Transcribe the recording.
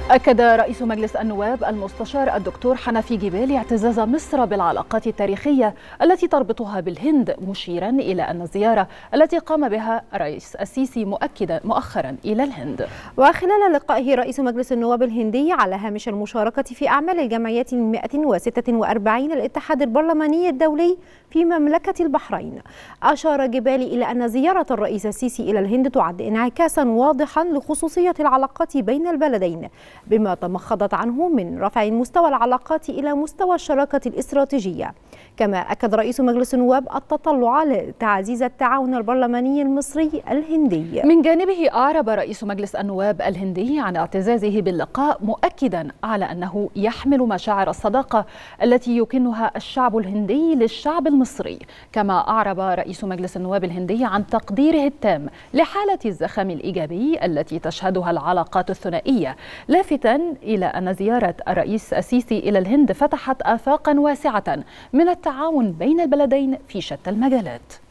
أكد رئيس مجلس النواب المستشار الدكتور حنفي جبالي اعتزاز مصر بالعلاقات التاريخية التي تربطها بالهند، مشيرا إلى أن الزيارة التي قام بها الرئيس السيسي مؤخرا إلى الهند. وخلال لقائه رئيس مجلس النواب الهندي على هامش المشاركة في أعمال الجمعيات 146 الاتحاد البرلماني الدولي في مملكة البحرين، أشار جبالي إلى أن زيارة الرئيس السيسي إلى الهند تعد انعكاسا واضحا لخصوصية العلاقات بين البلدين، بما تمخضت عنه من رفع مستوى العلاقات إلى مستوى الشراكة الاستراتيجية. كما أكد رئيس مجلس النواب التطلع لتعزيز التعاون البرلماني المصري الهندي. من جانبه أعرب رئيس مجلس النواب الهندي عن اعتزازه باللقاء، مؤكدا على أنه يحمل مشاعر الصداقة التي يكنها الشعب الهندي للشعب المصري. كما أعرب رئيس مجلس النواب الهندي عن تقديره التام لحالة الزخم الإيجابي التي تشهدها العلاقات الثنائية، لافتا إلى أن زيارة الرئيس السيسي إلى الهند فتحت آفاقا واسعة من التعاون بين البلدين في شتى المجالات.